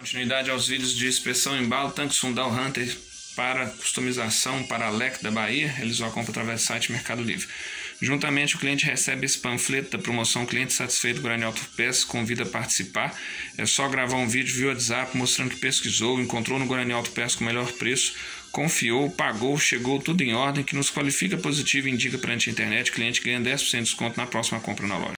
Continuidade aos vídeos de inspeção embalo, tanque Sundal Hunter para customização para a LEC da Bahia. Realizou a compra através do site Mercado Livre. Juntamente, o cliente recebe esse panfleto da promoção. Cliente satisfeito com o Guarani Autopeças convida a participar. É só gravar um vídeo via WhatsApp mostrando que pesquisou, encontrou no Guarani Autopeças com o melhor preço, confiou, pagou, chegou tudo em ordem, que nos qualifica positivo e indica perante a internet. O cliente ganha 10% de desconto na próxima compra na loja.